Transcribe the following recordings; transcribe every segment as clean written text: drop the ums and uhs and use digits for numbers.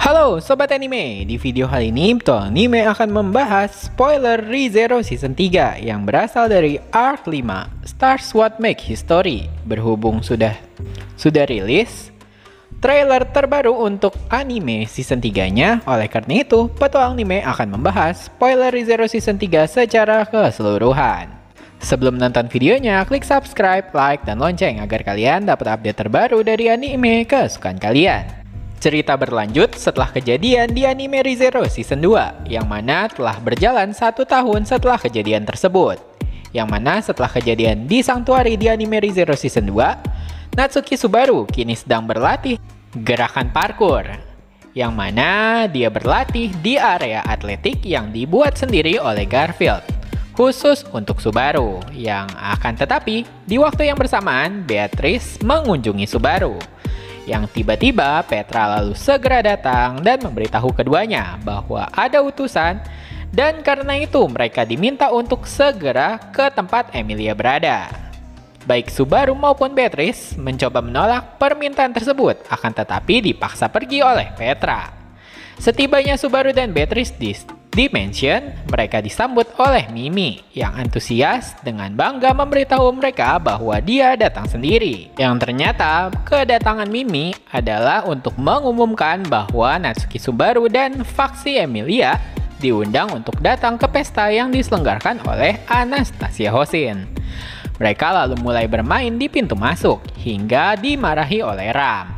Halo Sobat Anime, di video kali ini Betul Anime akan membahas spoiler ReZero Season 3 yang berasal dari Arc 5 Stars What Make History. Berhubung sudah rilis trailer terbaru untuk anime Season 3-nya, oleh karena itu Betul Anime akan membahas spoiler ReZero Season 3 secara keseluruhan. Sebelum nonton videonya, klik subscribe, like, dan lonceng agar kalian dapat update terbaru dari anime kesukaan kalian. Cerita berlanjut setelah kejadian di anime ReZero Season 2, yang mana telah berjalan 1 tahun setelah kejadian tersebut. Yang mana setelah kejadian di Sanctuary di anime ReZero Season 2, Natsuki Subaru kini sedang berlatih gerakan parkour. Yang mana dia berlatih di area atletik yang dibuat sendiri oleh Garfield, khusus untuk Subaru. Yang akan tetapi, di waktu yang bersamaan, Beatrice mengunjungi Subaru. Yang tiba-tiba Petra lalu segera datang dan memberitahu keduanya bahwa ada utusan, dan karena itu mereka diminta untuk segera ke tempat Emilia berada. Baik Subaru maupun Beatrice mencoba menolak permintaan tersebut, akan tetapi dipaksa pergi oleh Petra. Setibanya Subaru dan Beatrice di Dimension, mereka disambut oleh Mimi yang antusias dengan bangga memberitahu mereka bahwa dia datang sendiri. Yang ternyata kedatangan Mimi adalah untuk mengumumkan bahwa Natsuki Subaru dan faksi Emilia diundang untuk datang ke pesta yang diselenggarakan oleh Anastasia Hoshine. Mereka lalu mulai bermain di pintu masuk hingga dimarahi oleh Ram.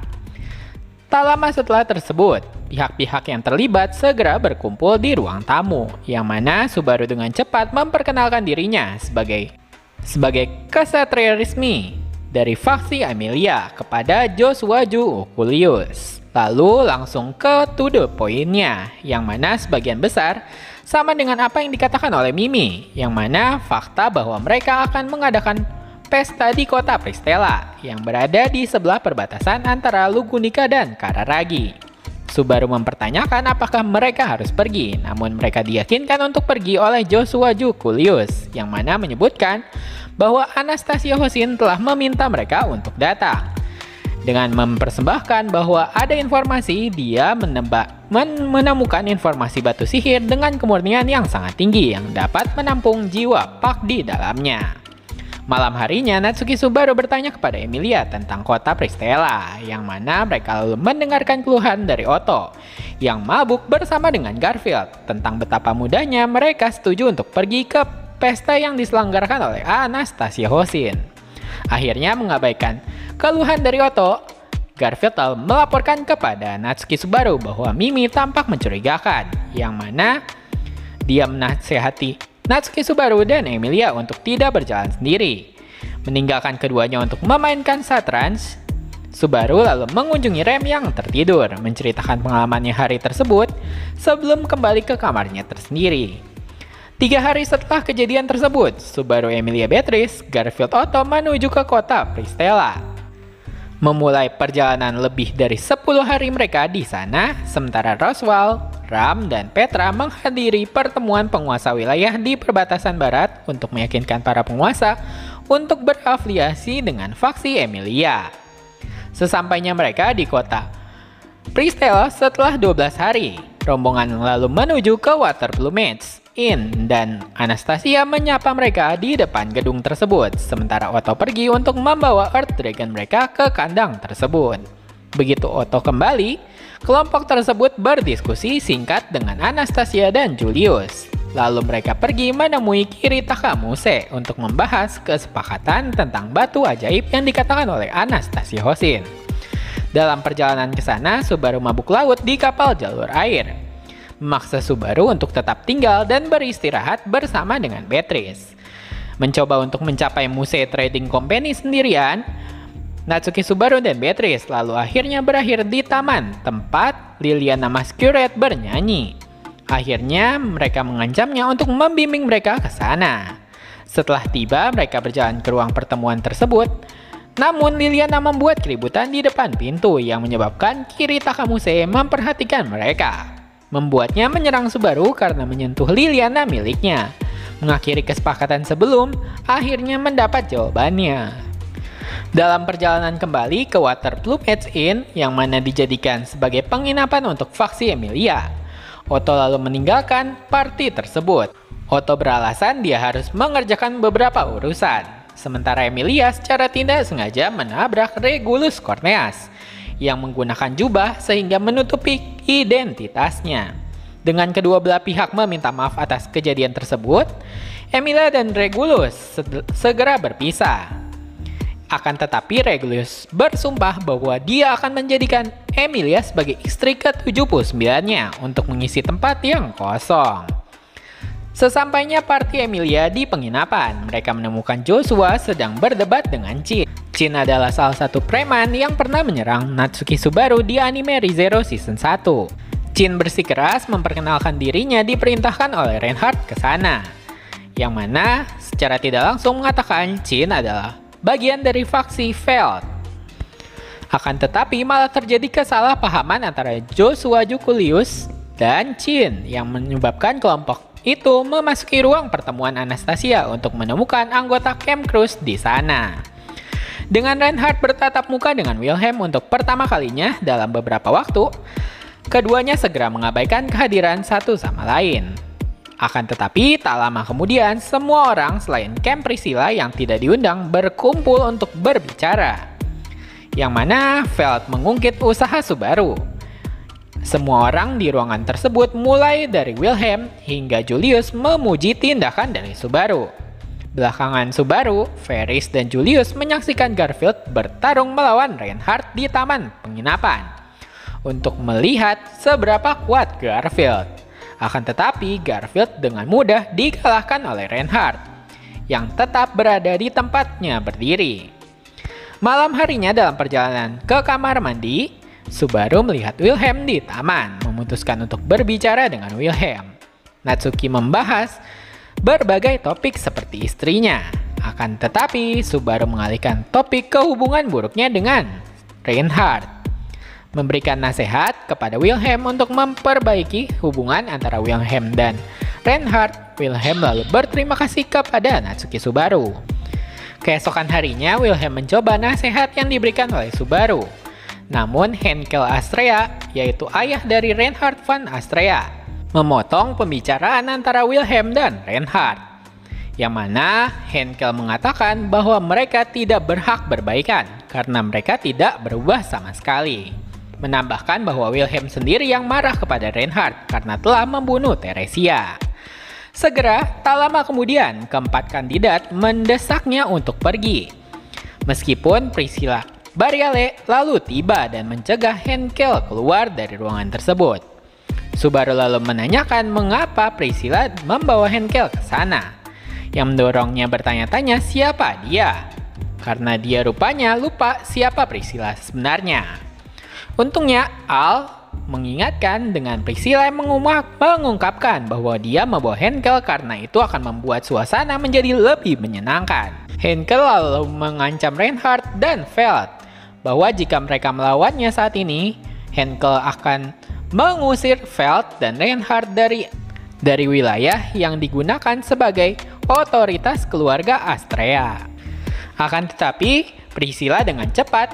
Tak lama setelah tersebut, pihak-pihak yang terlibat segera berkumpul di ruang tamu, yang mana Subaru dengan cepat memperkenalkan dirinya sebagai kesatria resmi dari faksi Emilia kepada Joshua Ju Oculius. Lalu langsung ke to the point-nya, yang mana sebagian besar sama dengan apa yang dikatakan oleh Mimi, yang mana fakta bahwa mereka akan mengadakan pesta di kota Pristella yang berada di sebelah perbatasan antara Lugunica dan Kararagi. Subaru mempertanyakan apakah mereka harus pergi, namun mereka diyakinkan untuk pergi oleh Joshua Ju Oculius, yang mana menyebutkan bahwa Anastasia Hoshine telah meminta mereka untuk datang. Dengan mempersembahkan bahwa ada informasi, dia menemukan informasi batu sihir dengan kemurnian yang sangat tinggi yang dapat menampung jiwa Pak di dalamnya. Malam harinya, Natsuki Subaru bertanya kepada Emilia tentang kota Pristella, yang mana mereka lalu mendengarkan keluhan dari Otto, yang mabuk bersama dengan Garfield, tentang betapa mudahnya mereka setuju untuk pergi ke pesta yang diselenggarakan oleh Anastasia Hoshine. Akhirnya mengabaikan keluhan dari Otto, Garfield lalu melaporkan kepada Natsuki Subaru bahwa Mimi tampak mencurigakan, yang mana dia menasihati Natsuki Subaru dan Emilia untuk tidak berjalan sendiri. Meninggalkan keduanya untuk memainkan Satrans, Subaru lalu mengunjungi Rem yang tertidur, menceritakan pengalamannya hari tersebut sebelum kembali ke kamarnya tersendiri. 3 hari setelah kejadian tersebut, Subaru, Emilia, Beatrice, Garfield, Otto menuju ke kota Pristella. Memulai perjalanan lebih dari 10 hari mereka di sana, sementara Roswell, Ram, dan Petra menghadiri pertemuan penguasa wilayah di perbatasan barat untuk meyakinkan para penguasa untuk berafiliasi dengan faksi Emilia. Sesampainya mereka di kota Pristella setelah 12 hari, rombongan lalu menuju ke Water Plumage Inn dan Anastasia menyapa mereka di depan gedung tersebut, sementara Otto pergi untuk membawa Earth Dragon mereka ke kandang tersebut. Begitu Otto kembali, kelompok tersebut berdiskusi singkat dengan Anastasia dan Julius. Lalu mereka pergi menemui Kirita Kamuse untuk membahas kesepakatan tentang batu ajaib yang dikatakan oleh Anastasia Hoshine. Dalam perjalanan ke sana, Subaru mabuk laut di kapal jalur air, memaksa Subaru untuk tetap tinggal dan beristirahat bersama dengan Beatrice. Mencoba untuk mencapai Muse Trading Company sendirian, Natsuki Subaru dan Beatrice lalu akhirnya berakhir di taman tempat Liliana Masquerade bernyanyi. Akhirnya mereka mengancamnya untuk membimbing mereka ke sana. Setelah tiba, mereka berjalan ke ruang pertemuan tersebut. Namun Liliana membuat keributan di depan pintu yang menyebabkan Kirita Kamuse memperhatikan mereka, membuatnya menyerang Subaru karena menyentuh Liliana miliknya. Mengakhiri kesepakatan sebelum akhirnya mendapat jawabannya. Dalam perjalanan kembali ke Water Plumage Inn yang mana dijadikan sebagai penginapan untuk faksi Emilia, Otto lalu meninggalkan party tersebut. Otto beralasan dia harus mengerjakan beberapa urusan, sementara Emilia secara tidak sengaja menabrak Regulus Corneas yang menggunakan jubah sehingga menutupi identitasnya. Dengan kedua belah pihak meminta maaf atas kejadian tersebut, Emilia dan Regulus segera berpisah. Akan tetapi Regulus bersumpah bahwa dia akan menjadikan Emilia sebagai istri ke-79-nya untuk mengisi tempat yang kosong. Sesampainya party Emilia di penginapan, mereka menemukan Joshua sedang berdebat dengan Chin. Chin adalah salah satu preman yang pernah menyerang Natsuki Subaru di anime ReZero Season 1. Chin bersikeras memperkenalkan dirinya diperintahkan oleh Reinhardt ke sana, yang mana secara tidak langsung mengatakan Chin adalah bagian dari faksi Veld. Akan tetapi malah terjadi kesalahpahaman antara Joshua Jukulius dan Chin yang menyebabkan kelompok itu memasuki ruang pertemuan Anastasia untuk menemukan anggota Camp Cruise di sana. Dengan Reinhardt bertatap muka dengan Wilhelm untuk pertama kalinya dalam beberapa waktu, keduanya segera mengabaikan kehadiran satu sama lain. Akan tetapi, tak lama kemudian, semua orang selain Camp Priscilla yang tidak diundang berkumpul untuk berbicara. Yang mana Veld mengungkit usaha Subaru. Semua orang di ruangan tersebut mulai dari Wilhelm hingga Julius memuji tindakan dari Subaru. Belakangan Subaru, Ferris dan Julius menyaksikan Garfield bertarung melawan Reinhardt di taman penginapan untuk melihat seberapa kuat Garfield. Akan tetapi, Garfield dengan mudah dikalahkan oleh Reinhardt, yang tetap berada di tempatnya berdiri. Malam harinya dalam perjalanan ke kamar mandi, Subaru melihat Wilhelm di taman, memutuskan untuk berbicara dengan Wilhelm. Natsuki membahas berbagai topik seperti istrinya. Akan tetapi, Subaru mengalihkan topik ke hubungan buruknya dengan Reinhardt, memberikan nasihat kepada Wilhelm untuk memperbaiki hubungan antara Wilhelm dan Reinhardt. Wilhelm lalu berterima kasih kepada Natsuki Subaru. Keesokan harinya, Wilhelm mencoba nasihat yang diberikan oleh Subaru. Namun Henkel Astrea, yaitu ayah dari Reinhardt van Astrea, memotong pembicaraan antara Wilhelm dan Reinhardt. Yang mana Henkel mengatakan bahwa mereka tidak berhak berbaikan karena mereka tidak berubah sama sekali. Menambahkan bahwa Wilhelm sendiri yang marah kepada Reinhardt karena telah membunuh Teresia. Segera, tak lama kemudian, keempat kandidat mendesaknya untuk pergi. Meskipun Priscilla Bariale lalu tiba dan mencegah Henkel keluar dari ruangan tersebut. Subaru lalu menanyakan mengapa Priscilla membawa Henkel ke sana, yang mendorongnya bertanya-tanya siapa dia, karena dia rupanya lupa siapa Priscilla sebenarnya. Untungnya, Al mengingatkan dengan Priscilla yang mengungkapkan bahwa dia membawa Henkel karena itu akan membuat suasana menjadi lebih menyenangkan. Henkel lalu mengancam Reinhardt dan Veld bahwa jika mereka melawannya saat ini, Henkel akan mengusir Veld dan Reinhardt dari wilayah yang digunakan sebagai otoritas keluarga Astrea. Akan tetapi, Priscilla dengan cepat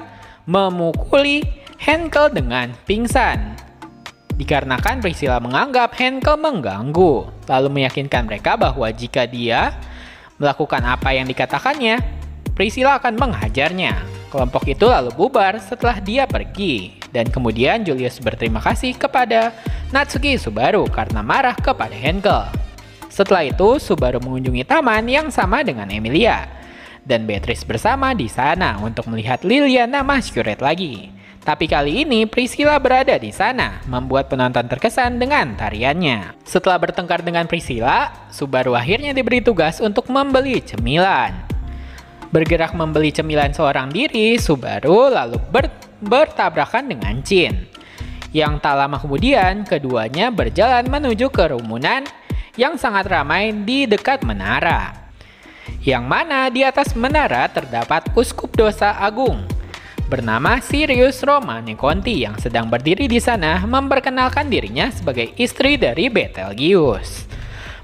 memukuli Henkel dengan pingsan. Dikarenakan Priscilla menganggap Henkel mengganggu, lalu meyakinkan mereka bahwa jika dia melakukan apa yang dikatakannya, Priscilla akan menghajarnya. Kelompok itu lalu bubar setelah dia pergi, dan kemudian Julius berterima kasih kepada Natsuki Subaru karena marah kepada Henkel. Setelah itu, Subaru mengunjungi taman yang sama dengan Emilia, dan Beatrice bersama di sana untuk melihat Liliana Masquerade lagi. Tapi kali ini Priscilla berada di sana, membuat penonton terkesan dengan tariannya. Setelah bertengkar dengan Priscilla, Subaru akhirnya diberi tugas untuk membeli cemilan. Bergerak membeli cemilan seorang diri, Subaru lalu bertabrakan dengan Chin. Yang tak lama kemudian, keduanya berjalan menuju kerumunan yang sangat ramai di dekat menara. Yang mana di atas menara terdapat uskup dosa agung bernama Sirius Romane Conti yang sedang berdiri di sana memperkenalkan dirinya sebagai istri dari Betelgeuse.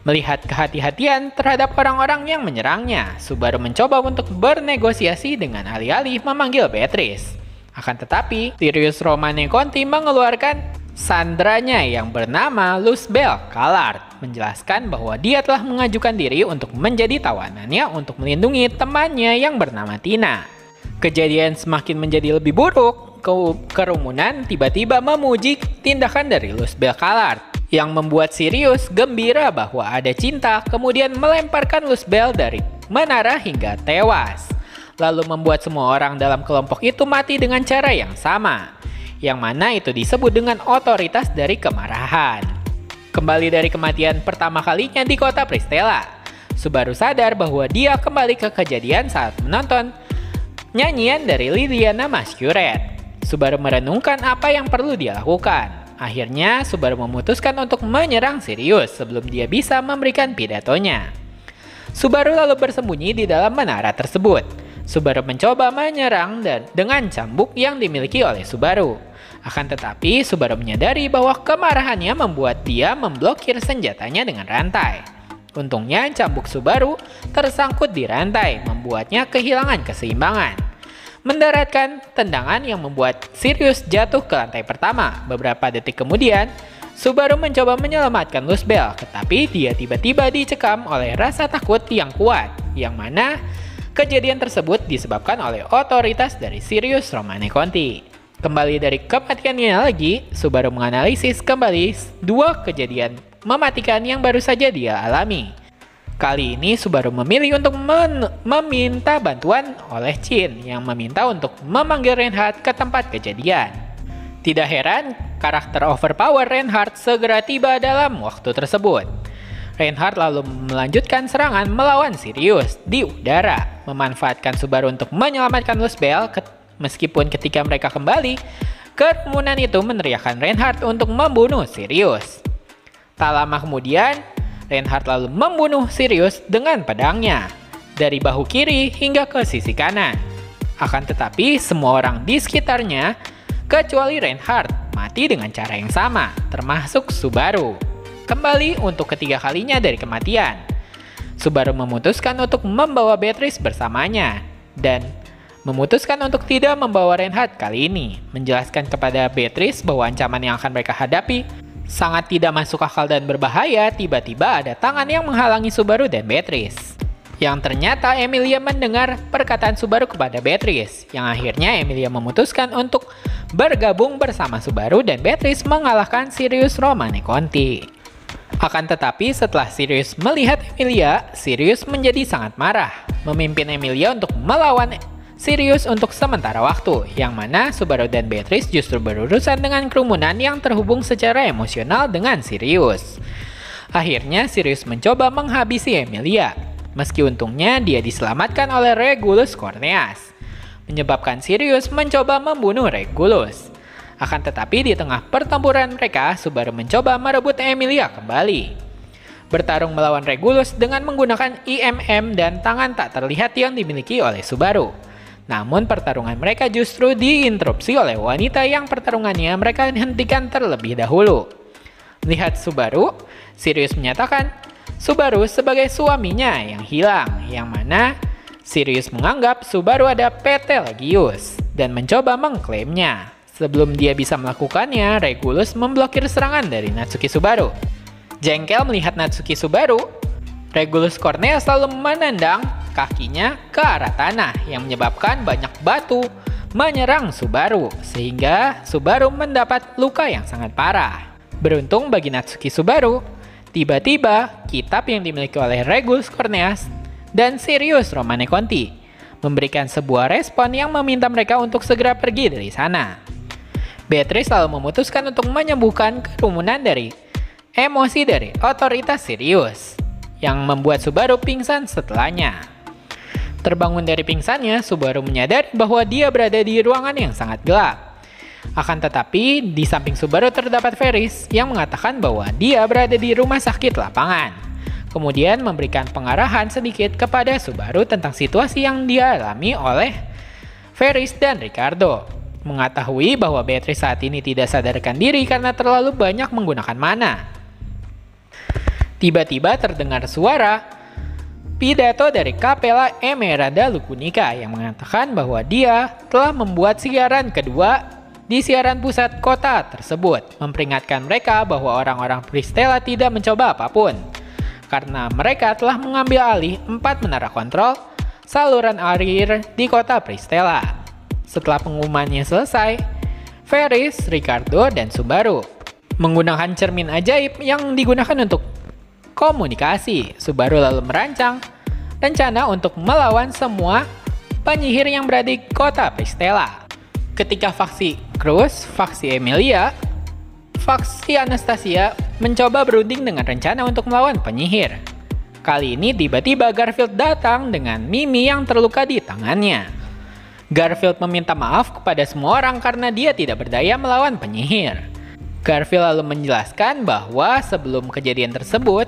Melihat kehati-hatian terhadap orang-orang yang menyerangnya, Subaru mencoba untuk bernegosiasi dengan alih-alih memanggil Beatrice. Akan tetapi, Sirius Romane Conti mengeluarkan sandranya yang bernama Luzbel Kallard, menjelaskan bahwa dia telah mengajukan diri untuk menjadi tawanannya untuk melindungi temannya yang bernama Tina. Kejadian semakin menjadi lebih buruk. Kerumunan tiba-tiba memuji tindakan dari Luzbel Kallard, yang membuat Sirius gembira bahwa ada cinta, kemudian melemparkan Luzbel dari menara hingga tewas. Lalu membuat semua orang dalam kelompok itu mati dengan cara yang sama, yang mana itu disebut dengan otoritas dari kemarahan. Kembali dari kematian pertama kalinya di kota Pristella, Subaru sadar bahwa dia kembali ke kejadian saat menonton nyanyian dari Liliana Masquerade. Subaru merenungkan apa yang perlu dia lakukan. Akhirnya, Subaru memutuskan untuk menyerang Sirius sebelum dia bisa memberikan pidatonya. Subaru lalu bersembunyi di dalam menara tersebut. Subaru mencoba menyerang dengan cambuk yang dimiliki oleh Subaru. Akan tetapi, Subaru menyadari bahwa kemarahannya membuat dia memblokir senjatanya dengan rantai. Untungnya, cambuk Subaru tersangkut di rantai, membuatnya kehilangan keseimbangan. Mendaratkan tendangan yang membuat Sirius jatuh ke lantai pertama. Beberapa detik kemudian, Subaru mencoba menyelamatkan Luzbel, tetapi dia tiba-tiba dicekam oleh rasa takut yang kuat, yang mana kejadian tersebut disebabkan oleh otoritas dari Sirius Romane Conti. Kembali dari kematiannya lagi, Subaru menganalisis kembali dua kejadian mematikan yang baru saja dia alami. Kali ini Subaru memilih untuk meminta bantuan oleh Chin yang meminta untuk memanggil Reinhardt ke tempat kejadian. Tidak heran, karakter overpower Reinhardt segera tiba dalam waktu tersebut. Reinhardt lalu melanjutkan serangan melawan Sirius di udara, memanfaatkan Subaru untuk menyelamatkan Luzbel meskipun ketika mereka kembali, kerumunan itu meneriakkan Reinhardt untuk membunuh Sirius. Tak lama kemudian, Reinhardt lalu membunuh Sirius dengan pedangnya, dari bahu kiri hingga ke sisi kanan. Akan tetapi, semua orang di sekitarnya, kecuali Reinhardt, mati dengan cara yang sama, termasuk Subaru. Kembali untuk ketiga kalinya dari kematian, Subaru memutuskan untuk membawa Beatrice bersamanya, dan memutuskan untuk tidak membawa Reinhardt kali ini, menjelaskan kepada Beatrice bahwa ancaman yang akan mereka hadapi sangat tidak masuk akal dan berbahaya. Tiba-tiba ada tangan yang menghalangi Subaru dan Beatrice. Yang ternyata Emilia mendengar perkataan Subaru kepada Beatrice, yang akhirnya Emilia memutuskan untuk bergabung bersama Subaru dan Beatrice mengalahkan Sirius Romane Conti. Akan tetapi setelah Sirius melihat Emilia, Sirius menjadi sangat marah, memimpin Emilia untuk melawan Sirius untuk sementara waktu, yang mana Subaru dan Beatrice justru berurusan dengan kerumunan yang terhubung secara emosional dengan Sirius. Akhirnya Sirius mencoba menghabisi Emilia, meski untungnya dia diselamatkan oleh Regulus Corneas, menyebabkan Sirius mencoba membunuh Regulus. Akan tetapi di tengah pertempuran mereka, Subaru mencoba merebut Emilia kembali. Bertarung melawan Regulus dengan menggunakan IMM dan tangan tak terlihat yang dimiliki oleh Subaru. Namun pertarungan mereka justru diinterupsi oleh wanita yang pertarungannya mereka hentikan terlebih dahulu. Melihat Subaru, Sirius menyatakan Subaru sebagai suaminya yang hilang, yang mana Sirius menganggap Subaru ada PT Legius dan mencoba mengklaimnya. Sebelum dia bisa melakukannya, Regulus memblokir serangan dari Natsuki Subaru. Jengkel melihat Natsuki Subaru, Regulus Corneas lalu menendang kakinya ke arah tanah yang menyebabkan banyak batu menyerang Subaru, sehingga Subaru mendapat luka yang sangat parah. Beruntung bagi Natsuki Subaru, tiba-tiba kitab yang dimiliki oleh Regulus Corneas dan Sirius Romane Conti memberikan sebuah respon yang meminta mereka untuk segera pergi dari sana. Beatrice lalu memutuskan untuk menyembuhkan kerumunan dari emosi dari otoritas Sirius, yang membuat Subaru pingsan setelahnya. Terbangun dari pingsannya, Subaru menyadari bahwa dia berada di ruangan yang sangat gelap. Akan tetapi, di samping Subaru terdapat Ferris yang mengatakan bahwa dia berada di rumah sakit lapangan. Kemudian memberikan pengarahan sedikit kepada Subaru tentang situasi yang dialami oleh Ferris dan Ricardo. Mengetahui bahwa Beatrice saat ini tidak sadarkan diri karena terlalu banyak menggunakan mana. Tiba-tiba terdengar suara pidato dari Capella Emerada Lucunica yang mengatakan bahwa dia telah membuat siaran kedua di siaran pusat kota tersebut, memperingatkan mereka bahwa orang-orang Pristella tidak mencoba apapun, karena mereka telah mengambil alih 4 menara kontrol saluran air di kota Pristella. Setelah pengumumannya selesai, Ferris, Ricardo, dan Subaru menggunakan cermin ajaib yang digunakan untuk komunikasi. Subaru lalu merancang rencana untuk melawan semua penyihir yang berada di kota Pristella. Ketika faksi Cruz, faksi Emilia, faksi Anastasia mencoba berunding dengan rencana untuk melawan penyihir. Kali ini tiba-tiba Garfield datang dengan Mimi yang terluka di tangannya. Garfield meminta maaf kepada semua orang karena dia tidak berdaya melawan penyihir. Garfield lalu menjelaskan bahwa sebelum kejadian tersebut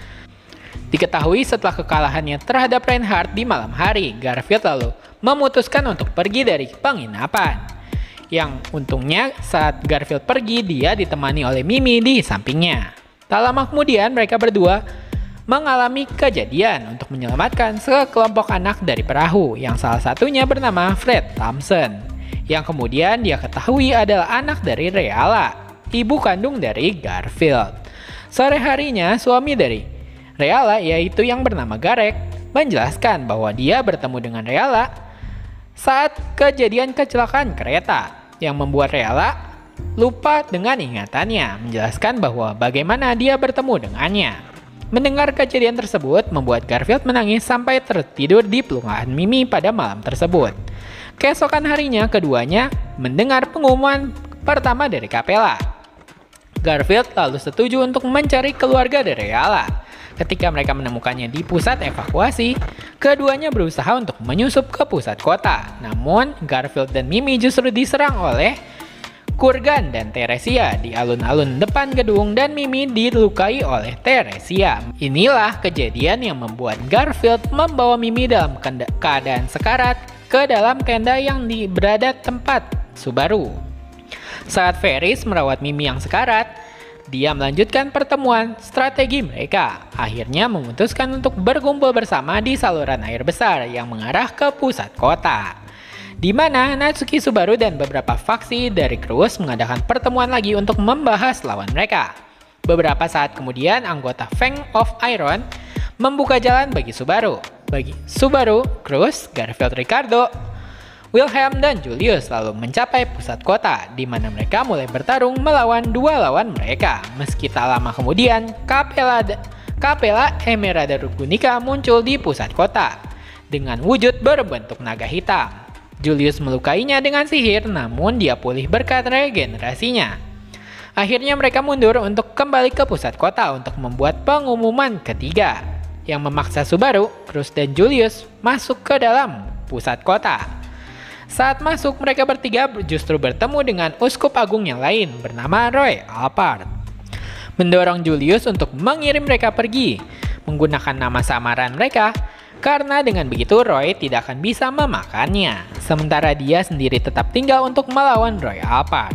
diketahui setelah kekalahannya terhadap Reinhardt di malam hari, Garfield lalu memutuskan untuk pergi dari penginapan. Yang untungnya saat Garfield pergi, dia ditemani oleh Mimi di sampingnya. Tak lama kemudian mereka berdua mengalami kejadian untuk menyelamatkan sekelompok anak dari perahu, yang salah satunya bernama Fred Thompson, yang kemudian dia ketahui adalah anak dari Reala, ibu kandung dari Garfield. Sore harinya, suami dari Reala, yaitu yang bernama Garek, menjelaskan bahwa dia bertemu dengan Reala saat kejadian kecelakaan kereta, yang membuat Reala lupa dengan ingatannya, menjelaskan bahwa bagaimana dia bertemu dengannya. Mendengar kejadian tersebut membuat Garfield menangis sampai tertidur di pelungan Mimi pada malam tersebut. Keesokan harinya, keduanya mendengar pengumuman pertama dari Capella. Garfield lalu setuju untuk mencari keluarga dari Reala. Ketika mereka menemukannya di pusat evakuasi, keduanya berusaha untuk menyusup ke pusat kota. Namun, Garfield dan Mimi justru diserang oleh Kurgan dan Teresia di alun-alun depan gedung, dan Mimi dilukai oleh Teresia. Inilah kejadian yang membuat Garfield membawa Mimi dalam keadaan sekarat ke dalam tenda yang berada tempat Subaru. Saat Ferris merawat Mimi yang sekarat, dia melanjutkan pertemuan strategi mereka. Akhirnya memutuskan untuk berkumpul bersama di saluran air besar yang mengarah ke pusat kota, di mana Natsuki Subaru dan beberapa faksi dari Cruz mengadakan pertemuan lagi untuk membahas lawan mereka. Beberapa saat kemudian, anggota Fang of Iron membuka jalan bagi Subaru. Cruz, Garfield, Ricardo, Wilhelm, dan Julius lalu mencapai pusat kota, di mana mereka mulai bertarung melawan dua lawan mereka. Meski tak lama kemudian, Capella Emerada Lucunica muncul di pusat kota dengan wujud berbentuk naga hitam. Julius melukainya dengan sihir, namun dia pulih berkat regenerasinya. Akhirnya mereka mundur untuk kembali ke pusat kota untuk membuat pengumuman ketiga, yang memaksa Subaru, Cruz, dan Julius masuk ke dalam pusat kota. Saat masuk, mereka bertiga justru bertemu dengan uskup agung yang lain bernama Roy Alpart, mendorong Julius untuk mengirim mereka pergi menggunakan nama samaran mereka, karena dengan begitu Roy tidak akan bisa memakannya, sementara dia sendiri tetap tinggal untuk melawan Roy Alpart.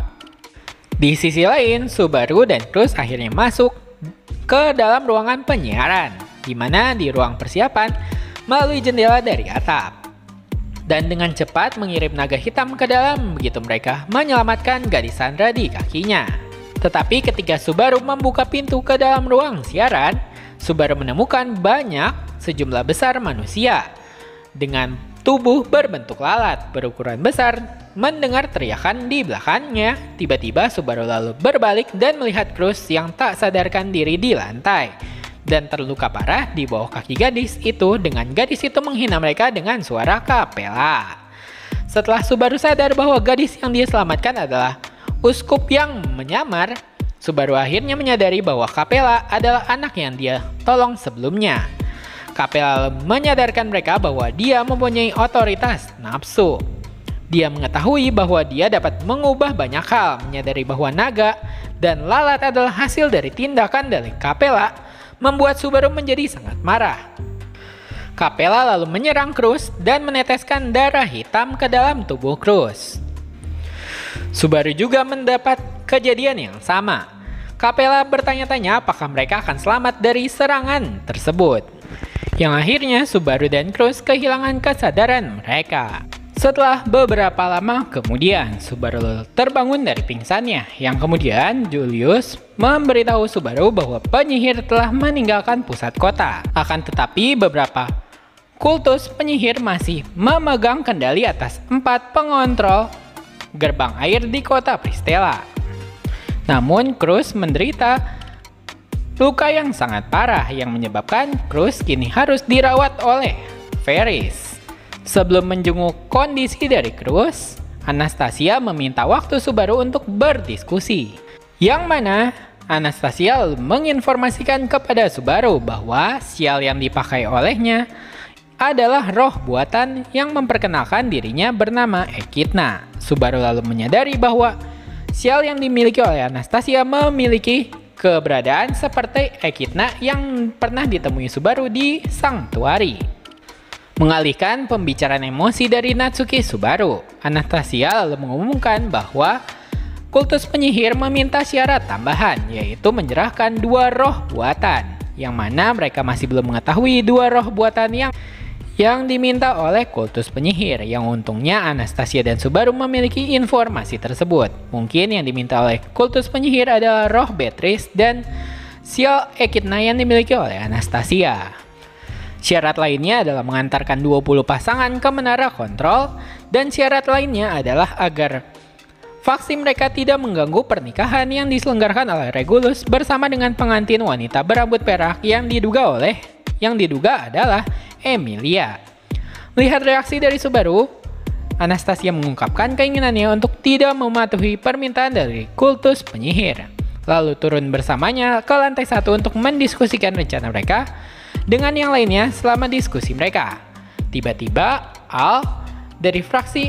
Di sisi lain, Subaru dan Cruz akhirnya masuk ke dalam ruangan penyiaran, di mana di ruang persiapan melalui jendela dari atap, dan dengan cepat mengirim naga hitam ke dalam begitu mereka menyelamatkan gadis Sandra di kakinya. Tetapi ketika Subaru membuka pintu ke dalam ruang siaran, Subaru menemukan sejumlah besar manusia dengan tubuh berbentuk lalat berukuran besar. Mendengar teriakan di belakangnya, tiba-tiba Subaru lalu berbalik dan melihat Cruz yang tak sadarkan diri di lantai dan terluka parah di bawah kaki gadis itu, dengan gadis itu menghina mereka dengan suara Capella. Setelah Subaru sadar bahwa gadis yang dia selamatkan adalah uskup yang menyamar, Subaru akhirnya menyadari bahwa Capella adalah anak yang dia tolong sebelumnya. Capella menyadarkan mereka bahwa dia mempunyai otoritas nafsu. Dia mengetahui bahwa dia dapat mengubah banyak hal, menyadari bahwa naga dan lalat adalah hasil dari tindakan dari Capella, membuat Subaru menjadi sangat marah. Capella lalu menyerang Cruz dan meneteskan darah hitam ke dalam tubuh Cruz. Subaru juga mendapat kejadian yang sama. Capella bertanya-tanya apakah mereka akan selamat dari serangan tersebut. Yang akhirnya Subaru dan Cruz kehilangan kesadaran mereka. Setelah beberapa lama kemudian, Subaru terbangun dari pingsannya, yang kemudian Julius memberitahu Subaru bahwa penyihir telah meninggalkan pusat kota. Akan tetapi beberapa kultus penyihir masih memegang kendali atas 4 pengontrol gerbang air di kota Pristella. Namun Cruz menderita luka yang sangat parah yang menyebabkan Cruz kini harus dirawat oleh Ferris. Sebelum menjenguk kondisi dari Cruz, Anastasia meminta waktu Subaru untuk berdiskusi. Yang mana Anastasia menginformasikan kepada Subaru bahwa sial yang dipakai olehnya adalah roh buatan yang memperkenalkan dirinya bernama Echidna. Subaru lalu menyadari bahwa sial yang dimiliki oleh Anastasia memiliki keberadaan seperti Echidna yang pernah ditemui Subaru di Sanctuary. Mengalihkan pembicaraan emosi dari Natsuki Subaru, Anastasia lalu mengumumkan bahwa kultus penyihir meminta syarat tambahan, yaitu menyerahkan 2 roh buatan, yang mana mereka masih belum mengetahui 2 roh buatan yang diminta oleh kultus penyihir, yang untungnya Anastasia dan Subaru memiliki informasi tersebut. Mungkin yang diminta oleh kultus penyihir adalah roh Beatrice dan sial Echidna yang dimiliki oleh Anastasia. Syarat lainnya adalah mengantarkan 20 pasangan ke menara kontrol, dan syarat lainnya adalah agar faksi mereka tidak mengganggu pernikahan yang diselenggarakan oleh Regulus bersama dengan pengantin wanita berambut perak yang diduga adalah Emilia. Melihat reaksi dari Subaru, Anastasia mengungkapkan keinginannya untuk tidak mematuhi permintaan dari kultus penyihir, lalu turun bersamanya ke lantai 1 untuk mendiskusikan rencana mereka dengan yang lainnya. Selama diskusi mereka, tiba-tiba Al dari fraksi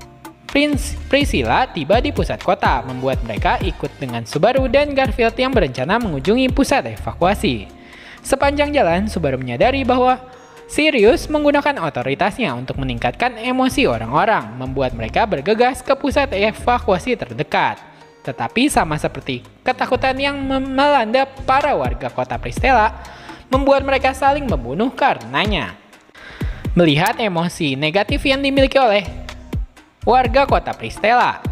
Priscilla tiba di pusat kota, membuat mereka ikut dengan Subaru dan Garfield yang berencana mengunjungi pusat evakuasi. Sepanjang jalan, Subaru menyadari bahwa Sirius menggunakan otoritasnya untuk meningkatkan emosi orang-orang, membuat mereka bergegas ke pusat evakuasi terdekat. Tetapi sama seperti ketakutan yang melanda para warga kota Pristella, membuat mereka saling membunuh karenanya. Melihat emosi negatif yang dimiliki oleh warga kota Pristella,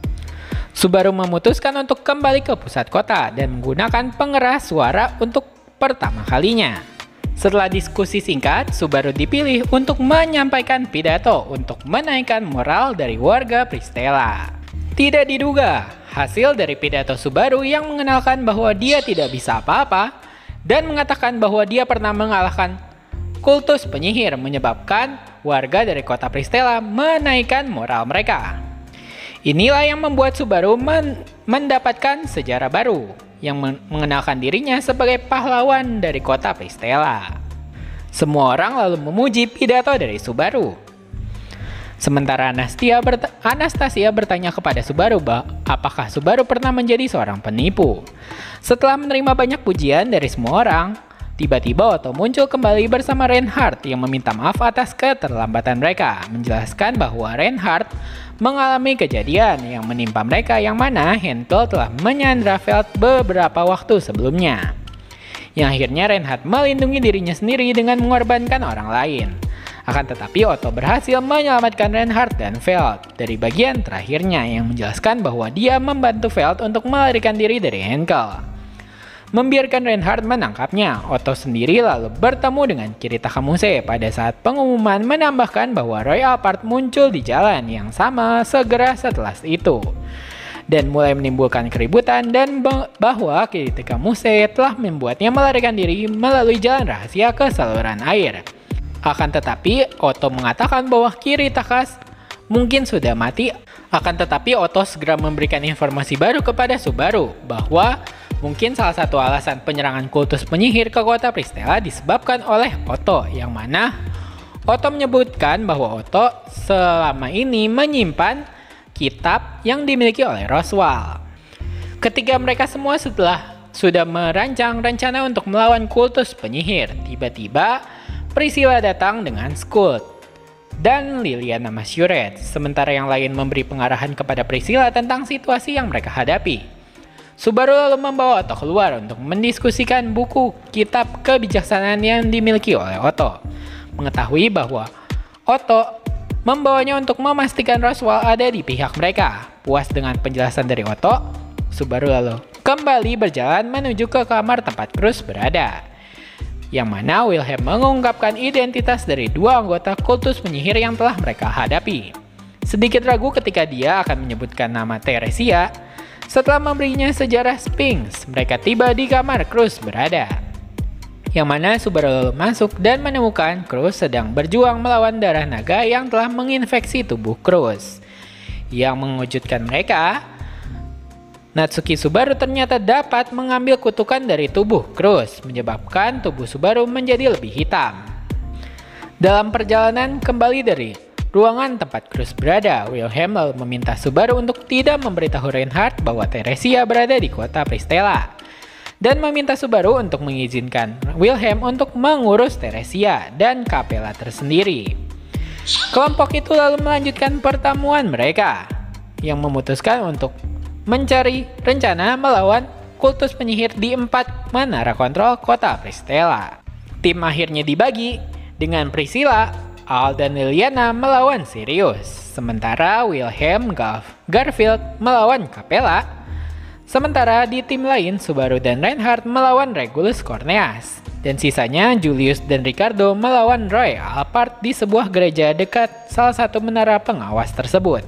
Subaru memutuskan untuk kembali ke pusat kota dan menggunakan pengeras suara untuk pertama kalinya. Setelah diskusi singkat, Subaru dipilih untuk menyampaikan pidato untuk menaikkan moral dari warga Pristella. Tidak diduga, hasil dari pidato Subaru yang mengenalkan bahwa dia tidak bisa apa-apa dan mengatakan bahwa dia pernah mengalahkan kultus penyihir menyebabkan warga dari kota Pristella menaikkan moral mereka. Inilah yang membuat Subaru mendapatkan sejarah baru yang mengenalkan dirinya sebagai pahlawan dari kota Pristella. Semua orang lalu memuji pidato dari Subaru. Sementara Anastasia bertanya kepada Subaru apakah Subaru pernah menjadi seorang penipu. Setelah menerima banyak pujian dari semua orang, tiba-tiba Otto muncul kembali bersama Reinhardt yang meminta maaf atas keterlambatan mereka, menjelaskan bahwa Reinhardt mengalami kejadian yang menimpa mereka yang mana Henkel telah menyandra Feld beberapa waktu sebelumnya. Yang akhirnya Reinhardt melindungi dirinya sendiri dengan mengorbankan orang lain. Akan tetapi Otto berhasil menyelamatkan Reinhardt dan Feld dari bagian terakhirnya yang menjelaskan bahwa dia membantu Feld untuk melarikan diri dari Henkel. Membiarkan Reinhardt menangkapnya, Otto sendiri lalu bertemu dengan Kirita Kamuse pada saat pengumuman menambahkan bahwa Roy Alpart muncul di jalan yang sama segera setelah itu dan mulai menimbulkan keributan dan bahwa Kirita Kamuse telah membuatnya melarikan diri melalui jalan rahasia ke saluran air. Akan tetapi Otto mengatakan bahwa Kirita mungkin sudah mati. Akan tetapi Otto segera memberikan informasi baru kepada Subaru bahwa mungkin salah satu alasan penyerangan kultus penyihir ke kota Pristella disebabkan oleh Otto, yang mana Otto menyebutkan bahwa Otto selama ini menyimpan kitab yang dimiliki oleh Roswell. Ketika mereka semua sudah merancang rencana untuk melawan kultus penyihir, tiba-tiba Priscilla datang dengan Skuld dan Liliana Masquerade, sementara yang lain memberi pengarahan kepada Priscilla tentang situasi yang mereka hadapi. Subaru lalu membawa Otto keluar untuk mendiskusikan buku kitab kebijaksanaan yang dimiliki oleh Otto. Mengetahui bahwa Otto membawanya untuk memastikan Roswell ada di pihak mereka. Puas dengan penjelasan dari Otto, Subaru lalu kembali berjalan menuju ke kamar tempat Cruz berada, yang mana Wilhelm mengungkapkan identitas dari dua anggota kultus penyihir yang telah mereka hadapi. Sedikit ragu ketika dia akan menyebutkan nama Teresia. Setelah memberinya sejarah Sphinx, mereka tiba di kamar Cruz berada, yang mana Subaru lalu masuk dan menemukan Cruz sedang berjuang melawan darah naga yang telah menginfeksi tubuh Cruz. Yang mengejutkan mereka, Natsuki Subaru ternyata dapat mengambil kutukan dari tubuh Cruz, menyebabkan tubuh Subaru menjadi lebih hitam. Dalam perjalanan kembali dari ruangan tempat Cruz berada, Wilhelm lalu meminta Subaru untuk tidak memberitahu Reinhardt bahwa Teresia berada di kota Pristella, dan meminta Subaru untuk mengizinkan Wilhelm untuk mengurus Teresia dan Capella tersendiri. Kelompok itu lalu melanjutkan pertemuan mereka, yang memutuskan untuk mencari rencana melawan kultus penyihir di 4 menara kontrol kota Pristella. Tim akhirnya dibagi dengan Priscilla, Al dan Liliana melawan Sirius, sementara Wilhelm Garfield melawan Capella. Sementara di tim lain, Subaru dan Reinhardt melawan Regulus Corneas, dan sisanya Julius dan Ricardo melawan Roy Alpart di sebuah gereja dekat salah satu menara pengawas tersebut.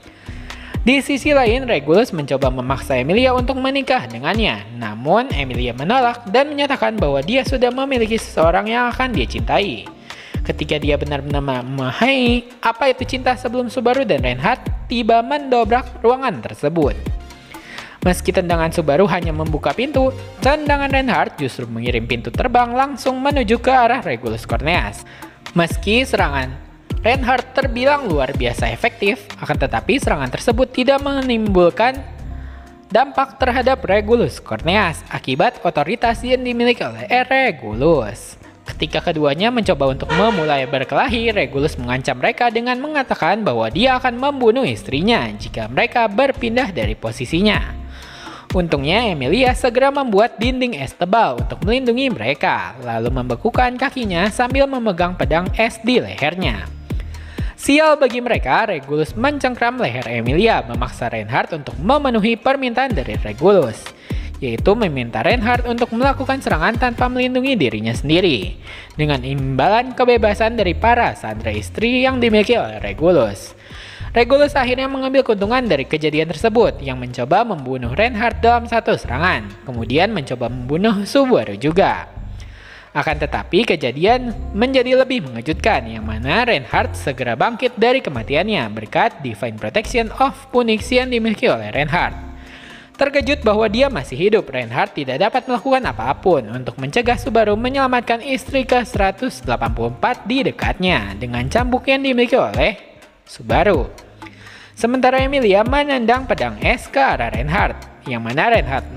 Di sisi lain, Regulus mencoba memaksa Emilia untuk menikah dengannya, namun Emilia menolak dan menyatakan bahwa dia sudah memiliki seseorang yang akan dia cintai. Ketika dia benar-benar memahami apa itu cinta sebelum Subaru dan Reinhardt tiba mendobrak ruangan tersebut. Meski tendangan Subaru hanya membuka pintu, tendangan Reinhardt justru mengirim pintu terbang langsung menuju ke arah Regulus Corneas. Meski serangan Reinhardt terbilang luar biasa efektif, akan tetapi serangan tersebut tidak menimbulkan dampak terhadap Regulus Corneas akibat otoritas yang dimiliki oleh Regulus. Ketika keduanya mencoba untuk memulai berkelahi, Regulus mengancam mereka dengan mengatakan bahwa dia akan membunuh istrinya jika mereka berpindah dari posisinya. Untungnya Emilia segera membuat dinding es tebal untuk melindungi mereka, lalu membekukan kakinya sambil memegang pedang es di lehernya. Sial bagi mereka, Regulus mencengkram leher Emilia, memaksa Reinhardt untuk memenuhi permintaan dari Regulus, yaitu meminta Reinhardt untuk melakukan serangan tanpa melindungi dirinya sendiri, dengan imbalan kebebasan dari para sandera istri yang dimiliki oleh Regulus. Regulus akhirnya mengambil keuntungan dari kejadian tersebut, yang mencoba membunuh Reinhardt dalam satu serangan, kemudian mencoba membunuh Subaru juga. Akan tetapi kejadian menjadi lebih mengejutkan, yang mana Reinhardt segera bangkit dari kematiannya berkat Divine Protection of Punix yang dimiliki oleh Reinhardt. Terkejut bahwa dia masih hidup, Reinhardt tidak dapat melakukan apapun untuk mencegah Subaru menyelamatkan istri ke-184 di dekatnya dengan cambuk yang dimiliki oleh Subaru. Sementara Emilia menendang pedang es ke arah Reinhardt, yang mana Reinhardt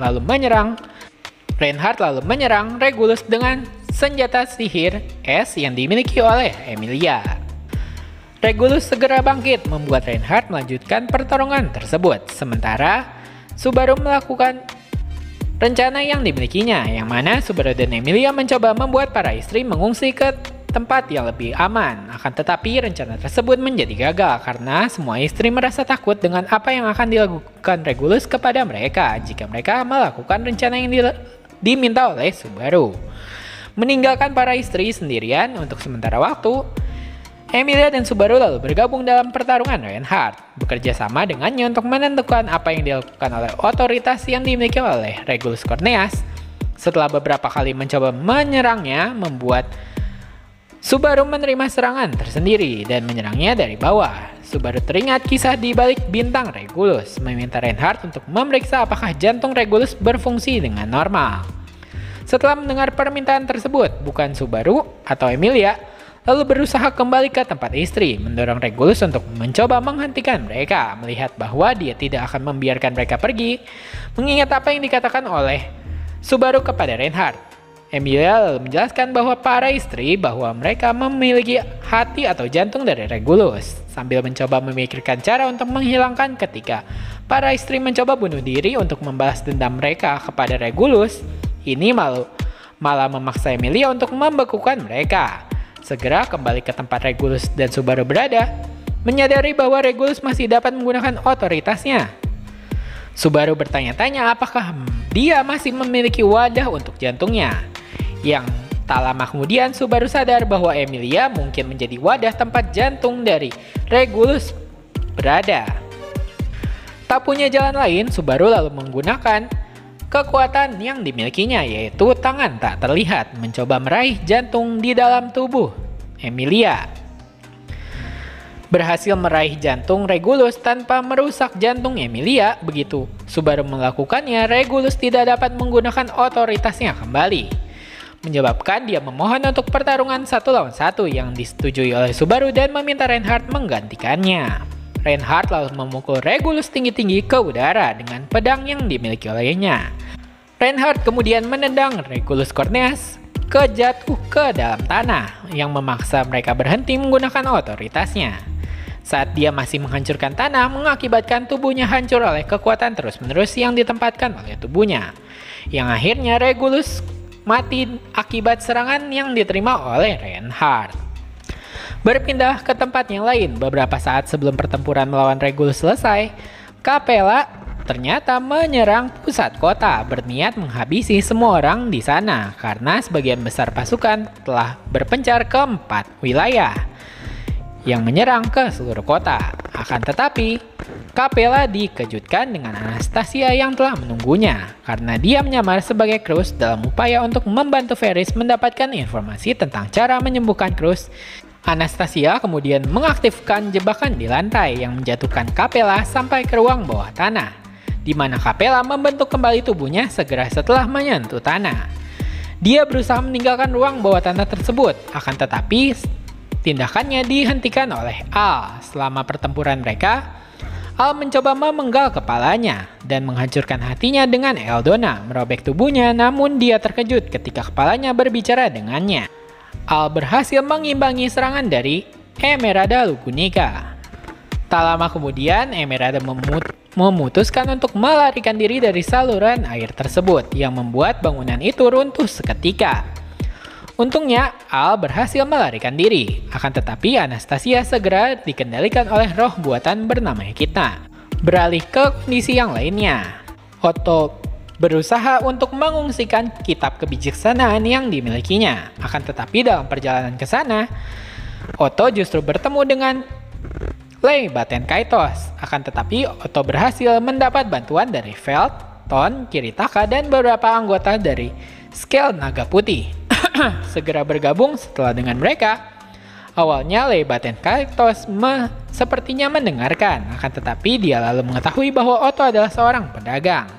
lalu menyerang Regulus dengan senjata sihir es yang dimiliki oleh Emilia. Regulus segera bangkit membuat Reinhardt melanjutkan pertarungan tersebut, sementara Subaru melakukan rencana yang dimilikinya, yang mana Subaru dan Emilia mencoba membuat para istri mengungsi ke tempat yang lebih aman. Akan tetapi rencana tersebut menjadi gagal karena semua istri merasa takut dengan apa yang akan dilakukan Regulus kepada mereka jika mereka melakukan rencana yang diminta oleh Subaru. Meninggalkan para istri sendirian untuk sementara waktu, Emilia dan Subaru lalu bergabung dalam pertarungan Reinhardt, bekerja sama dengannya untuk menentukan apa yang dilakukan oleh otoritas yang dimiliki oleh Regulus Corneas. Setelah beberapa kali mencoba menyerangnya, membuat Subaru menerima serangan tersendiri dan menyerangnya dari bawah. Subaru teringat kisah di balik bintang Regulus, meminta Reinhardt untuk memeriksa apakah jantung Regulus berfungsi dengan normal. Setelah mendengar permintaan tersebut, bukan Subaru atau Emilia lalu berusaha kembali ke tempat istri, mendorong Regulus untuk mencoba menghentikan mereka, melihat bahwa dia tidak akan membiarkan mereka pergi, mengingat apa yang dikatakan oleh Subaru kepada Reinhardt. Emilia lalu menjelaskan bahwa para istri bahwa mereka memiliki hati atau jantung dari Regulus, sambil mencoba memikirkan cara untuk menghilangkan ketika Para istri mencoba bunuh diri untuk membalas dendam mereka kepada Regulus. Ini malah memaksa Emilia untuk membekukan mereka. Segera kembali ke tempat Regulus dan Subaru berada, menyadari bahwa Regulus masih dapat menggunakan otoritasnya. Subaru bertanya-tanya apakah dia masih memiliki wadah untuk jantungnya. Yang tak lama kemudian Subaru sadar bahwa Emilia mungkin menjadi wadah tempat jantung dari Regulus berada. Tak punya jalan lain, Subaru lalu menggunakan kekuatan yang dimilikinya, yaitu tangan tak terlihat, mencoba meraih jantung di dalam tubuh Emilia. Berhasil meraih jantung Regulus tanpa merusak jantung Emilia. Begitu Subaru melakukannya, Regulus tidak dapat menggunakan otoritasnya kembali, menyebabkan dia memohon untuk pertarungan 1 lawan 1 yang disetujui oleh Subaru dan meminta Reinhardt menggantikannya. Reinhardt lalu memukul Regulus tinggi-tinggi ke udara dengan pedang yang dimiliki olehnya. Reinhardt kemudian menendang Regulus Corneas jatuh ke dalam tanah, yang memaksa mereka berhenti menggunakan otoritasnya. Saat dia masih menghancurkan tanah, mengakibatkan tubuhnya hancur oleh kekuatan terus-menerus yang ditempatkan oleh tubuhnya, yang akhirnya Regulus mati akibat serangan yang diterima oleh Reinhardt. Berpindah ke tempat yang lain, beberapa saat sebelum pertempuran melawan Regulus selesai, Capella ternyata menyerang pusat kota, berniat menghabisi semua orang di sana karena sebagian besar pasukan telah berpencar ke 4 wilayah yang menyerang ke seluruh kota. Akan tetapi, Capella dikejutkan dengan Anastasia yang telah menunggunya karena dia menyamar sebagai Cruz dalam upaya untuk membantu Varys mendapatkan informasi tentang cara menyembuhkan Cruz. Anastasia kemudian mengaktifkan jebakan di lantai yang menjatuhkan Capella sampai ke ruang bawah tanah, di mana Capella membentuk kembali tubuhnya segera setelah menyentuh tanah. Dia berusaha meninggalkan ruang bawah tanah tersebut, akan tetapi tindakannya dihentikan oleh Al. Selama pertempuran mereka, Al mencoba memenggal kepalanya dan menghancurkan hatinya dengan Eldona, merobek tubuhnya, namun dia terkejut ketika kepalanya berbicara dengannya. Al berhasil mengimbangi serangan dari Emerada Lugunica. Tak lama kemudian, Emerada memutuskan untuk melarikan diri dari saluran air tersebut, yang membuat bangunan itu runtuh seketika. Untungnya, Al berhasil melarikan diri, akan tetapi Anastasia segera dikendalikan oleh roh buatan bernama Echidna. Beralih ke kondisi yang lainnya, Otto berusaha untuk mengungsikan kitab kebijaksanaan yang dimilikinya. Akan tetapi dalam perjalanan ke sana, Otto justru bertemu dengan Leigh Baten Kaitos. Akan tetapi Otto berhasil mendapat bantuan dari Veld, Ton, Kiritaka, dan beberapa anggota dari Scale Naga Putih. Segera bergabung setelah dengan mereka. Awalnya Leigh Baten Kaitos sepertinya mendengarkan, akan tetapi dia lalu mengetahui bahwa Otto adalah seorang pedagang.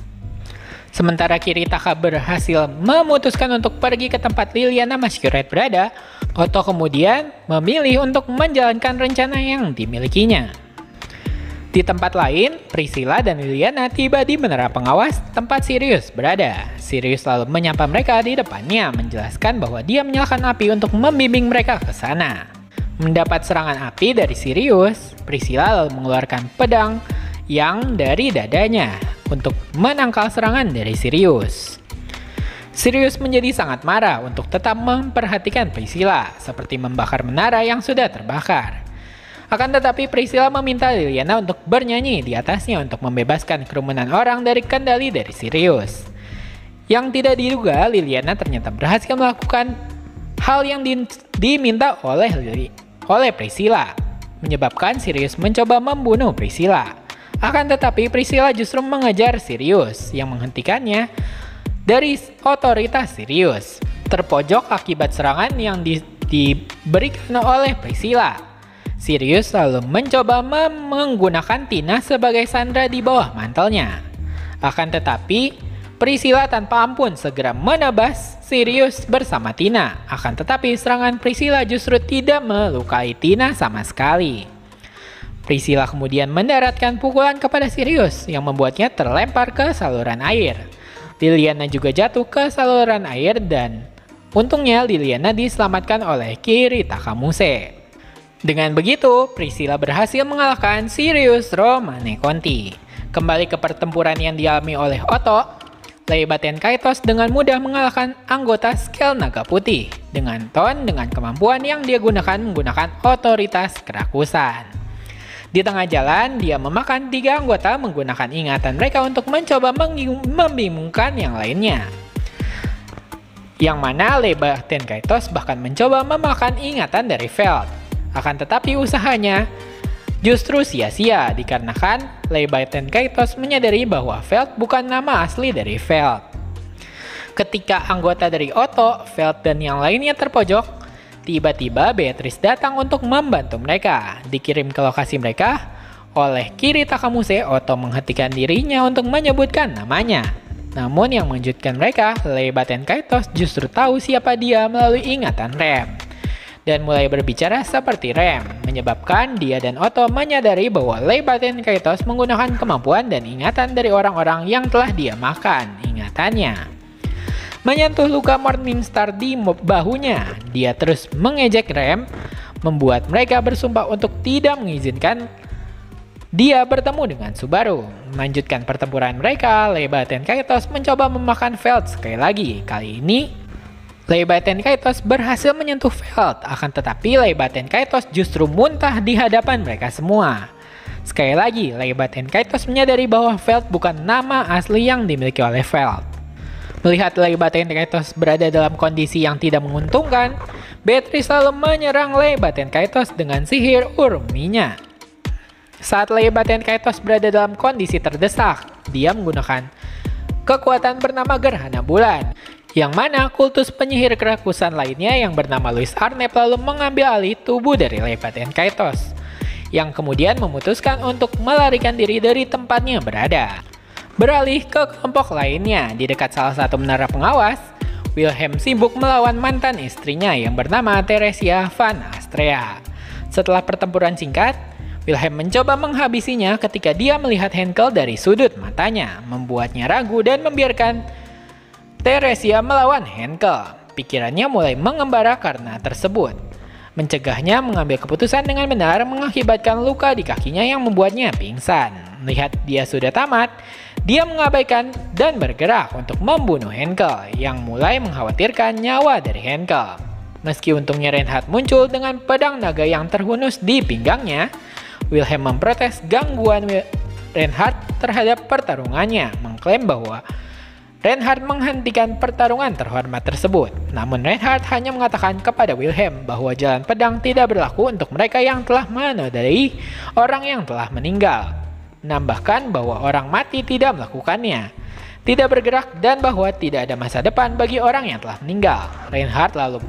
Sementara Kiritaka berhasil memutuskan untuk pergi ke tempat Liliana Masquerade berada, Otto kemudian memilih untuk menjalankan rencana yang dimilikinya. Di tempat lain, Priscilla dan Liliana tiba di menara pengawas tempat Sirius berada. Sirius lalu menyapa mereka di depannya, menjelaskan bahwa dia menyalakan api untuk membimbing mereka ke sana. Mendapat serangan api dari Sirius, Priscilla lalu mengeluarkan pedang yang dari dadanya untuk menangkal serangan dari Sirius. Sirius menjadi sangat marah untuk tetap memperhatikan Priscilla, seperti membakar menara yang sudah terbakar. Akan tetapi Priscilla meminta Liliana untuk bernyanyi di atasnya untuk membebaskan kerumunan orang dari kendali dari Sirius. Yang tidak diduga, Liliana ternyata berhasil melakukan hal yang diminta oleh Priscilla, menyebabkan Sirius mencoba membunuh Priscilla. Akan tetapi Priscilla justru mengejar Sirius yang menghentikannya dari otoritas Sirius. Terpojok akibat serangan yang diberikan oleh Priscilla, Sirius lalu mencoba menggunakan Tina sebagai sandera di bawah mantelnya. Akan tetapi Priscilla tanpa ampun segera menebas Sirius bersama Tina. Akan tetapi serangan Priscilla justru tidak melukai Tina sama sekali. Priscilla kemudian mendaratkan pukulan kepada Sirius yang membuatnya terlempar ke saluran air. Liliana juga jatuh ke saluran air dan untungnya Liliana diselamatkan oleh Kiritaka Muse. Dengan begitu, Priscilla berhasil mengalahkan Sirius Romane Conti. Kembali ke pertempuran yang dialami oleh Otto, Leibaten Kaitos dengan mudah mengalahkan anggota Scale Naga Putih dengan kemampuan yang dia gunakan menggunakan otoritas kerakusan. Di tengah jalan, dia memakan 3 anggota menggunakan ingatan mereka untuk mencoba membingungkan yang lainnya. Yang mana Leibaten Kaitos bahkan mencoba memakan ingatan dari Veld. Akan tetapi usahanya justru sia-sia dikarenakan Leibaten Kaitos menyadari bahwa Veld bukan nama asli dari Veld. Ketika anggota dari Otto, Veld dan yang lainnya terpojok, tiba-tiba Beatrice datang untuk membantu mereka. Dikirim ke lokasi mereka oleh Kiri Takamuse, Otto menghentikan dirinya untuk menyebutkan namanya. Namun yang mengejutkan mereka, Leibaten Kaitos justru tahu siapa dia melalui ingatan Rem dan mulai berbicara seperti Rem, menyebabkan dia dan Otto menyadari bahwa Leibaten Kaitos menggunakan kemampuan dan ingatan dari orang-orang yang telah dia makan ingatannya. Menyentuh luka Morningstar di bahunya, dia terus mengejek Rem, membuat mereka bersumpah untuk tidak mengizinkan dia bertemu dengan Subaru. Melanjutkan pertempuran mereka, Leibaten Kaitos mencoba memakan Veld sekali lagi. Kali ini Leibaten Kaitos berhasil menyentuh Veld, akan tetapi Leibaten Kaitos justru muntah di hadapan mereka semua. Sekali lagi, Leibaten Kaitos menyadari bahwa Veld bukan nama asli yang dimiliki oleh Veld. Melihat Leibaten Kaitos berada dalam kondisi yang tidak menguntungkan, Beatrice lalu menyerang Leibaten Kaitos dengan sihir Uruminya. Saat Leibaten Kaitos berada dalam kondisi terdesak, dia menggunakan kekuatan bernama Gerhana Bulan, yang mana kultus penyihir kerakusan lainnya yang bernama Louis Arnep lalu mengambil alih tubuh dari Leibaten Kaitos, yang kemudian memutuskan untuk melarikan diri dari tempatnya berada. Beralih ke kelompok lainnya, di dekat salah satu menara pengawas, Wilhelm sibuk melawan mantan istrinya yang bernama Theresia van Astrea. Setelah pertempuran singkat, Wilhelm mencoba menghabisinya ketika dia melihat Henkel dari sudut matanya, membuatnya ragu dan membiarkan Theresia melawan Henkel. Pikirannya mulai mengembara karena tersebut. Mencegahnya mengambil keputusan dengan benar mengakibatkan luka di kakinya yang membuatnya pingsan. Melihat dia sudah tamat, dia mengabaikan dan bergerak untuk membunuh Henkel yang mulai mengkhawatirkan nyawa dari Henkel. Meski untungnya Reinhardt muncul dengan pedang naga yang terhunus di pinggangnya, Wilhelm memprotes gangguan Reinhardt terhadap pertarungannya, mengklaim bahwa Reinhardt menghentikan pertarungan terhormat tersebut. Namun Reinhardt hanya mengatakan kepada Wilhelm bahwa jalan pedang tidak berlaku untuk mereka yang telah menodai orang yang telah meninggal. Menambahkan bahwa orang mati tidak melakukannya, tidak bergerak, dan bahwa tidak ada masa depan bagi orang yang telah meninggal. Reinhardt lalu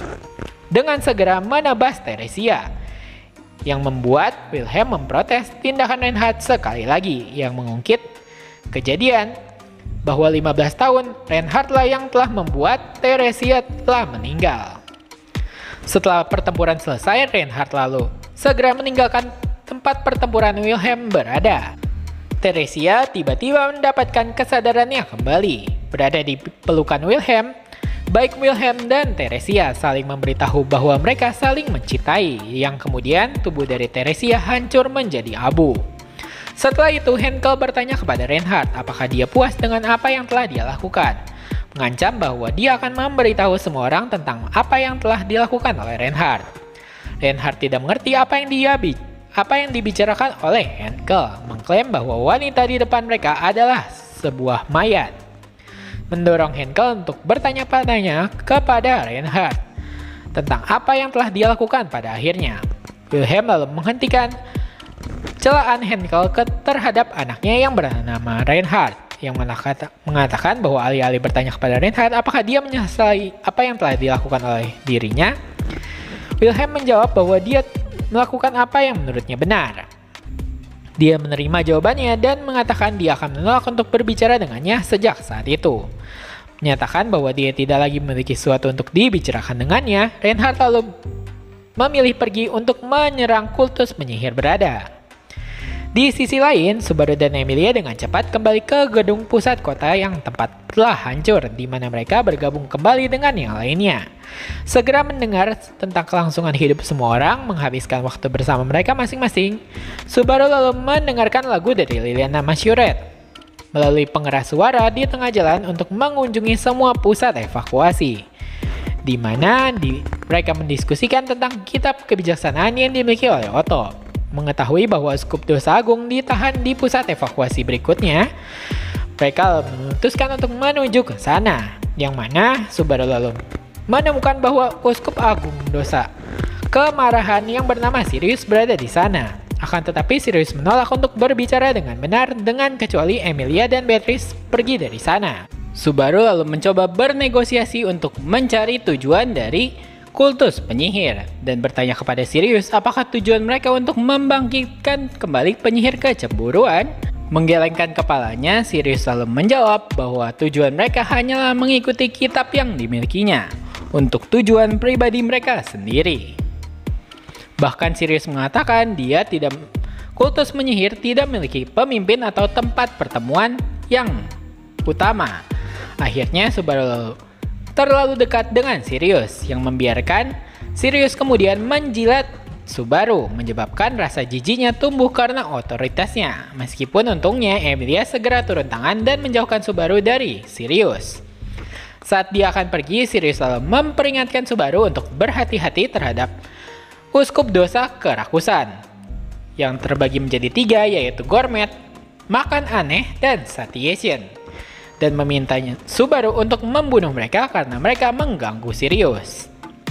dengan segera menebas Theresia, yang membuat Wilhelm memprotes tindakan Reinhardt sekali lagi, yang mengungkit kejadian bahwa 15 tahun Reinhardt-lah yang telah membuat Theresia telah meninggal. Setelah pertempuran selesai, Reinhardt lalu segera meninggalkan tempat pertempuran Wilhelm berada. Theresia tiba-tiba mendapatkan kesadarannya kembali. Berada di pelukan Wilhelm, baik Wilhelm dan Theresia saling memberitahu bahwa mereka saling mencintai, yang kemudian tubuh dari Theresia hancur menjadi abu. Setelah itu, Henkel bertanya kepada Reinhardt apakah dia puas dengan apa yang telah dia lakukan, mengancam bahwa dia akan memberitahu semua orang tentang apa yang telah dilakukan oleh Reinhardt. Reinhardt tidak mengerti apa yang dibicarakan oleh Henkel, mengklaim bahwa wanita di depan mereka adalah sebuah mayat, mendorong Henkel untuk bertanya-tanya kepada Reinhardt tentang apa yang telah dia lakukan pada akhirnya. Wilhelm lalu menghentikan celaan Henkel terhadap anaknya yang bernama Reinhardt, yang mengatakan bahwa alih-alih bertanya kepada Reinhardt apakah dia menyesali apa yang telah dilakukan oleh dirinya, Wilhelm menjawab bahwa dia melakukan apa yang menurutnya benar. Dia menerima jawabannya dan mengatakan dia akan menolak untuk berbicara dengannya sejak saat itu. Menyatakan bahwa dia tidak lagi memiliki sesuatu untuk dibicarakan dengannya, Reinhardt lalu memilih pergi untuk menyerang kultus penyihir berada. Di sisi lain, Subaru dan Emilia dengan cepat kembali ke gedung pusat kota yang tempat telah hancur, di mana mereka bergabung kembali dengan yang lainnya. Segera mendengar tentang kelangsungan hidup semua orang, menghabiskan waktu bersama mereka masing-masing, Subaru lalu mendengarkan lagu dari Liliana Mashuret melalui pengeras suara di tengah jalan untuk mengunjungi semua pusat evakuasi, di mana mereka mendiskusikan tentang kitab kebijaksanaan yang dimiliki oleh Otto. Mengetahui bahwa Uskup Dosa Agung ditahan di pusat evakuasi berikutnya, mereka memutuskan untuk menuju ke sana, yang mana Subaru lalu menemukan bahwa Uskup Agung Dosa Kemarahan yang bernama Sirius berada di sana. Akan tetapi Sirius menolak untuk berbicara dengan benar dengan kecuali Emilia dan Beatrice pergi dari sana. Subaru lalu mencoba bernegosiasi untuk mencari tujuan dari kultus penyihir dan bertanya kepada Sirius apakah tujuan mereka untuk membangkitkan kembali penyihir kecemburuan. Menggelengkan kepalanya, Sirius lalu menjawab bahwa tujuan mereka hanyalah mengikuti kitab yang dimilikinya untuk tujuan pribadi mereka sendiri. Bahkan Sirius mengatakan kultus penyihir tidak memiliki pemimpin atau tempat pertemuan yang utama. Akhirnya Subaru terlalu dekat dengan Sirius yang membiarkan Sirius kemudian menjilat Subaru, menyebabkan rasa jijiknya tumbuh karena otoritasnya. Meskipun untungnya Emilia segera turun tangan dan menjauhkan Subaru dari Sirius. Saat dia akan pergi, Sirius lalu memperingatkan Subaru untuk berhati-hati terhadap Uskup Dosa Kerakusan yang terbagi menjadi 3, yaitu Gourmet, Makan Aneh, dan Satiation, dan memintanya Subaru untuk membunuh mereka karena mereka mengganggu Sirius.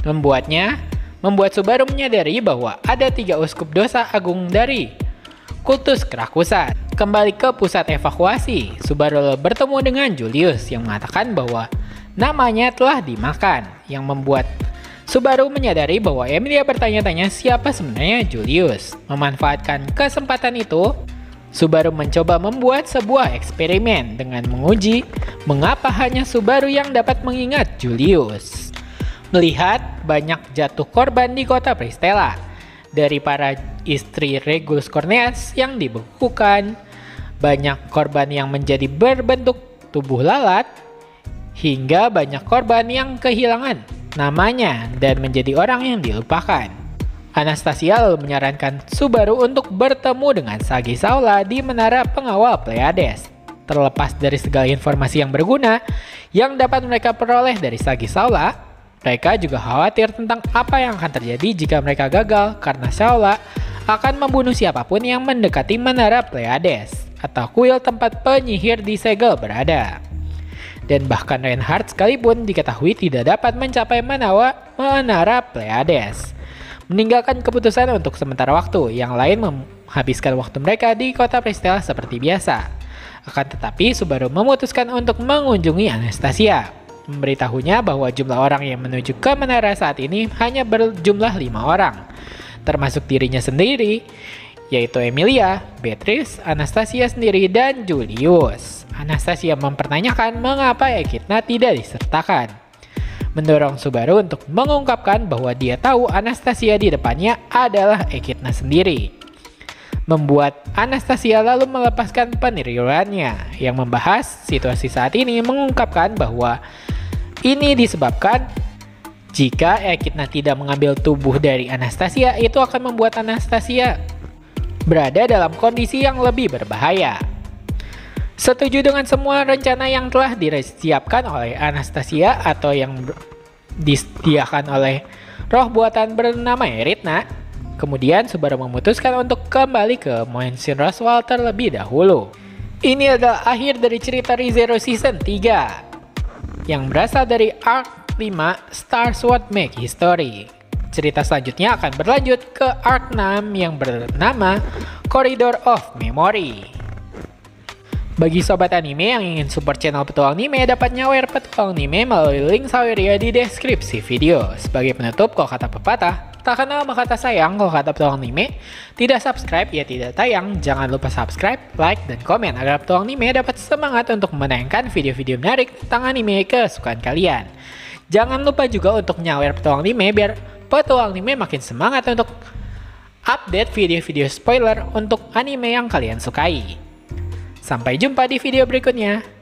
Membuat Subaru menyadari bahwa ada 3 uskup dosa agung dari kultus kerakusan. Kembali ke pusat evakuasi, Subaru bertemu dengan Julius yang mengatakan bahwa namanya telah dimakan, yang membuat Subaru menyadari bahwa Emilia bertanya-tanya siapa sebenarnya Julius. Memanfaatkan kesempatan itu, Subaru mencoba membuat sebuah eksperimen dengan menguji mengapa hanya Subaru yang dapat mengingat Julius. Melihat banyak jatuh korban di kota Pristella, dari para istri Regulus Corneas yang dibekukan, banyak korban yang menjadi berbentuk tubuh lalat, hingga banyak korban yang kehilangan namanya dan menjadi orang yang dilupakan. Anastasia lalu menyarankan Subaru untuk bertemu dengan Sagi Saula di menara pengawal Pleiades. Terlepas dari segala informasi yang berguna yang dapat mereka peroleh dari Sagi Saula, mereka juga khawatir tentang apa yang akan terjadi jika mereka gagal karena Saula akan membunuh siapapun yang mendekati menara Pleiades atau kuil tempat penyihir di Segel berada. Dan bahkan Reinhardt sekalipun diketahui tidak dapat mencapai menara Pleiades, meninggalkan keputusan untuk sementara waktu. Yang lain menghabiskan waktu mereka di kota Pristella seperti biasa. Akan tetapi Subaru memutuskan untuk mengunjungi Anastasia, memberitahunya bahwa jumlah orang yang menuju ke menara saat ini hanya berjumlah 5 orang, termasuk dirinya sendiri, yaitu Emilia, Beatrice, Anastasia sendiri, dan Julius. Anastasia mempertanyakan mengapa Echidna tidak disertakan, mendorong Subaru untuk mengungkapkan bahwa dia tahu Anastasia di depannya adalah Echidna sendiri. Membuat Anastasia lalu melepaskan peniruannya yang membahas situasi saat ini, mengungkapkan bahwa ini disebabkan jika Echidna tidak mengambil tubuh dari Anastasia, itu akan membuat Anastasia berada dalam kondisi yang lebih berbahaya. Setuju dengan semua rencana yang telah disiapkan oleh Anastasia atau yang disediakan oleh roh buatan bernama Eritna, kemudian Subaru memutuskan untuk kembali ke Mansion Roswaal terlebih dahulu. Ini adalah akhir dari cerita ReZero Season 3 yang berasal dari Arc 5 Stars What Make History. Cerita selanjutnya akan berlanjut ke Arc 6 yang bernama Corridor of Memory. Bagi sobat anime yang ingin support channel Petualang Anime, dapat nyawer Petualang Anime melalui link saweria di deskripsi video. Sebagai penutup, kalau kata pepatah, tak kenal maka tak sayang. Kalau kata Petualang Anime, tidak subscribe ya tidak tayang. Jangan lupa subscribe, like, dan komen agar Petualang Anime dapat semangat untuk menayangkan video-video menarik tentang anime kesukaan kalian. Jangan lupa juga untuk nyawer Petualang Anime biar Petualang Anime makin semangat untuk update video-video spoiler untuk anime yang kalian sukai. Sampai jumpa di video berikutnya.